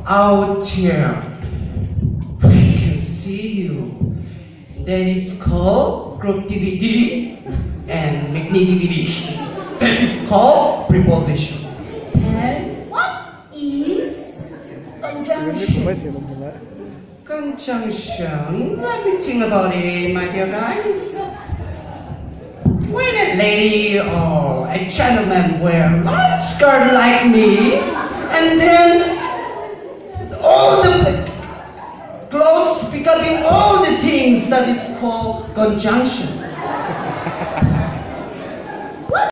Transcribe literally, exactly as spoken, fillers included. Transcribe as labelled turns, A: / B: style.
A: out here. We can see you. That is called grouptivity and magnetivity. That is called preposition.
B: And what is conjunction?
A: Conjunction. Let me think about it, my dear guys. When a lady or a gentleman wear a long skirt like me, and then all the clothes becoming all the things, that is called conjunction.